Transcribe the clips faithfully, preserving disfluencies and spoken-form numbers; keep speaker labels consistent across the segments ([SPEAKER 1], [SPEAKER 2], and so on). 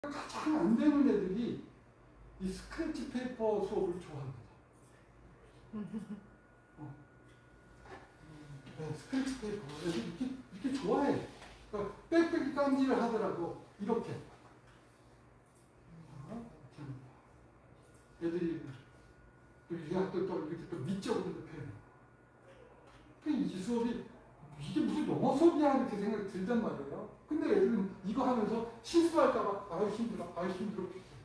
[SPEAKER 1] 가장 안 되는 애들이 이 스크래치 페이퍼 수업을 좋아합니다. 어. 네, 스크래치 페이퍼 애들이 이렇게, 이렇게 좋아해. 그러니까 빽빽이 깜질을 하더라도 이렇게. 어? 애들이 또 유학도 또 이렇게 또 미적으로 표현해. 이 수업이 이게 무슨 영어 수업이야 이렇게 생각이 들단 말이에요. 근데 애들은 이거 하면서 실수할까봐 아유 힘들어, 아유 힘들어.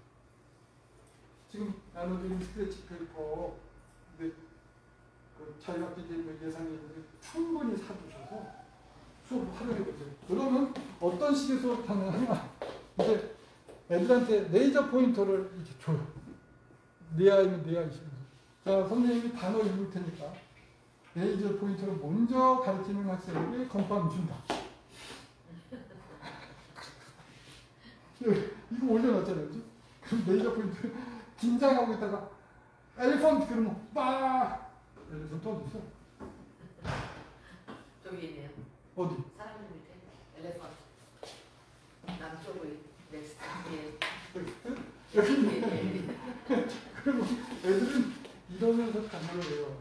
[SPEAKER 1] 지금 나눠드린 스크래치 페이퍼 근데 그 자유학기 예상이 있는데 충분히 사주셔서 수업을 활용해보세요. 그러면 어떤 식의 수업을 하느냐 이제 애들한테 레이저 포인터를 이렇게 줘요. 내 아이면 내 아이시면서 자 선생님이 단어 읽을 테니까 레이저 포인터를 먼저 가르치는 학생에게 건빵 준다. 이거 올려놨잖아요. 그치? 그럼 레이저 포인트 긴장하고 있다가 엘리펀트 그러면 빡! 엘리펀트 어디 있어?
[SPEAKER 2] 저기 있네요.
[SPEAKER 1] 어디?
[SPEAKER 2] 사람들 밑에 엘리펀트 남쪽의 넥스트
[SPEAKER 1] 여기 있네. 그리고 애들은 이러면서 단어를 해요.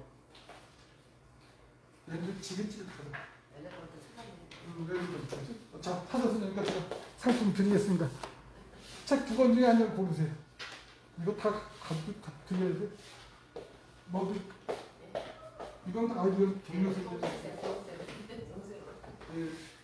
[SPEAKER 1] 애들은 지긋지긋하다.
[SPEAKER 2] 엘리펀트 사람들.
[SPEAKER 1] 음, 자, 타자스니까 제가 상품 드리겠습니다. 책 두 권 중에 한 권 고르세요. 이거 다 가지고 다 드려야 돼. 뭐도 이건 다 아이디어 정리해서.
[SPEAKER 2] 네.
[SPEAKER 1] 예.